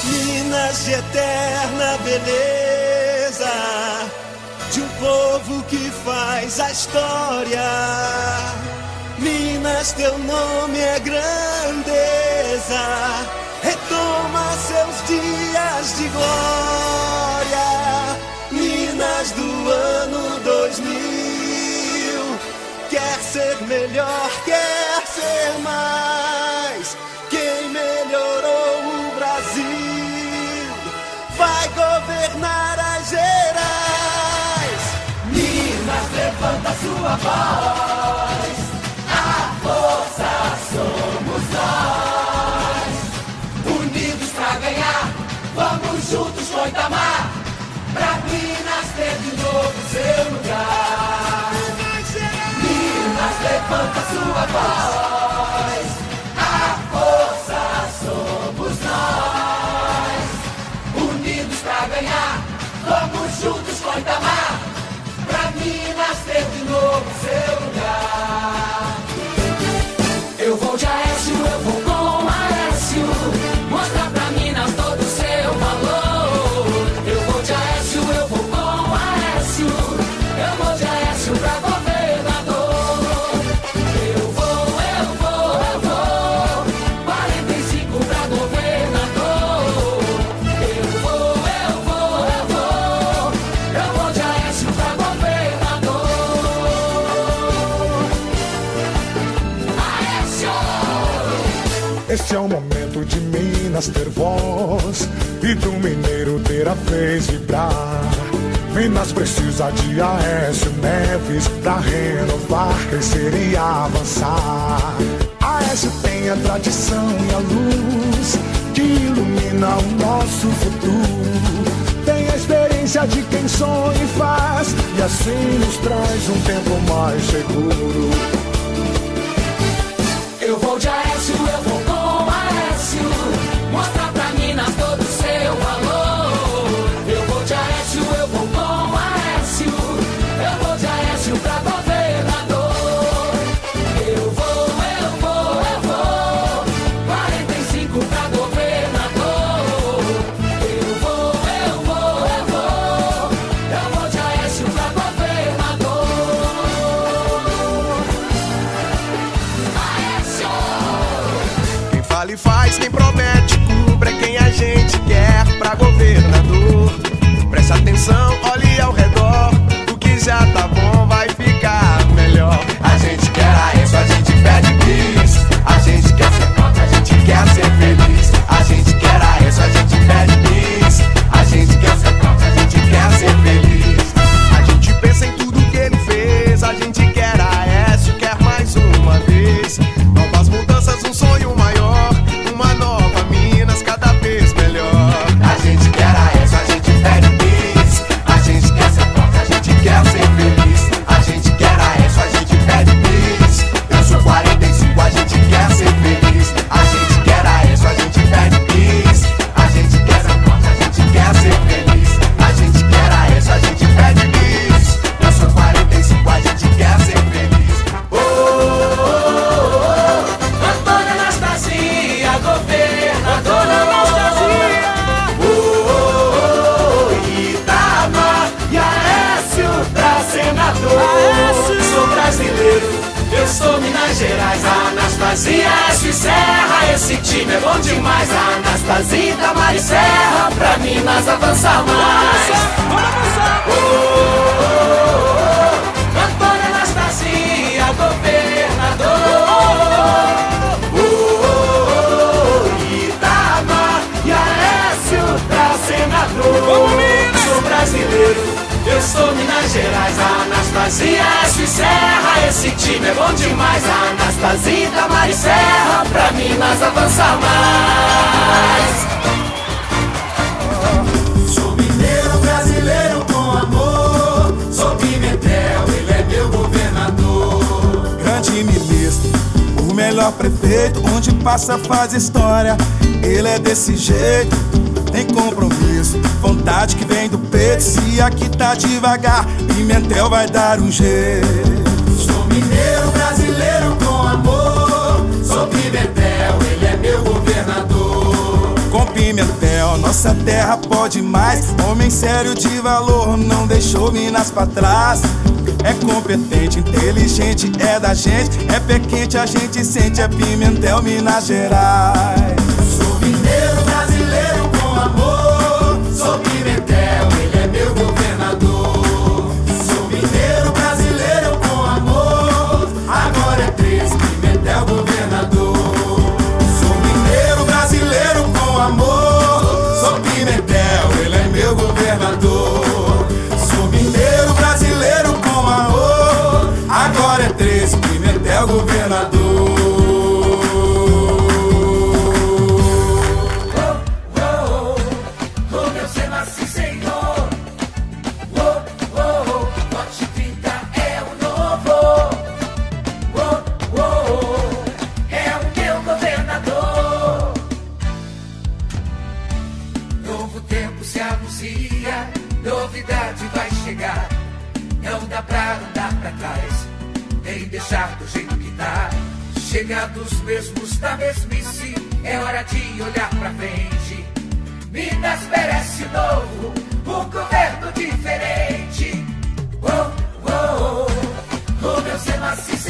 Minas de eterna beleza, de um povo que faz a história. Minas, teu nome é grandeza, retoma seus dias de glória. Minas do ano 2000, quer ser melhor, quer ser mais. Quem melhorou o Brasil vai governar as Gerais. Minas, levanta sua voz, a força somos nós. Unidos pra ganhar, vamos juntos com Itamar, pra Minas ter de novo seu lugar. Minas, levanta sua voz, a força somos nós. Unidos pra ganhar, vamos juntos com Itamar, pra Minas ter de novo seu lugar. Eu vou de Aécio, eu vou com Aécio, mostrar pra Minas todo o seu valor. Eu vou de Aécio, eu vou com Aécio, eu vou de Aécio pra governador. Eu vou, 45 pra governador. Eu vou de Aécio pra governador. Este é o momento de Minas ter voz e do mineiro ter a vez vibrar. Minas precisa de Aécio Neves pra renovar, crescer e avançar. Aécio tem a tradição e a luz que ilumina o nosso futuro. Tem a experiência de quem sonha e faz, e assim nos traz um tempo mais seguro. Eu vou de Aécio, eu vou com Aécio, mostrar pra Minas todo o seu valor. Eu vou de Aécio, eu vou com Aécio, eu vou de Aécio pra governador. Eu vou, 45 pra governador. Eu vou de Aécio pra governador. Quem fala e faz, quem promete, cumpre, é quem a gente quer pra governador. Presta atenção, olhe ao redor, o que já tá bom vai ficar melhor. A gente quer Aécio, a gente pede bis, a gente quer ser forte, a gente quer ser feliz. A gente quer Aécio, a gente pede bis, a gente quer ser forte, a gente quer ser feliz. A gente pensa em tudo que ele fez, a gente quer Aécio, quer mais uma vez. Novas mudanças, um sonho maior, uma nova Minas cada vez melhor. A gente quer Aécio, a gente pede bis, a gente quer ser forte, a gente quer ser feliz. A gente quer Aécio, a gente pede bis, eu sou 45, a gente quer ser feliz. A gente quer Aécio, a gente pede bis, a gente quer ser forte, a gente quer ser feliz. A gente quer Aécio, a gente pede bis, eu sou 45, a gente quer ser feliz. Antônia Anastasia, governadora Anastasia. Itamar e Aécio pra senador. Sou brasileiro, eu sou Minas Gerais. Anastasia, Aécio e Serra, esse time é bom demais. Anastasia, Itamar e Serra, pra Minas avançar mais. Antônia Anastasia, governador. Itamar e Aécio pra senador. Sou brasileiro, eu sou Minas Gerais. Anastasia, Aécio e Serra, esse time é bom demais. Anastasia, Itamar e Serra, pra Minas avançar mais. Sou mineiro brasileiro com amor, sou Pimentel, ele é meu governador. Grande ministro, o melhor prefeito, onde passa faz história. Ele é desse jeito, tem compromisso, vontade que vem do peito. Se aqui tá devagar, Pimentel vai dar um jeito. Sou mineiro brasileiro com amor, sou Pimentel, ele é meu governador. Com Pimentel nossa terra pode mais. Homem sério de valor, não deixou Minas pra trás. É competente, inteligente, é da gente. É pé quente, a gente sente, é Pimentel, Minas Gerais. Sou mineiro brasileiro com amor. Sou Pimentel, ele é meu governador. Sou mineiro brasileiro com amor. Agora é 13, Pimentel governador. Sou mineiro brasileiro com amor. Sou Pimentel, ele é meu governador. Sou mineiro brasileiro com amor. Agora é 13, Pimentel governador. Novidade vai chegar, não dá pra andar pra trás, nem deixar do jeito que tá. Chega dos mesmos da mesmice, é hora de olhar pra frente. Minas merece novo, um governo diferente. Oh, oh, oh, oh, meu Zé Maciço.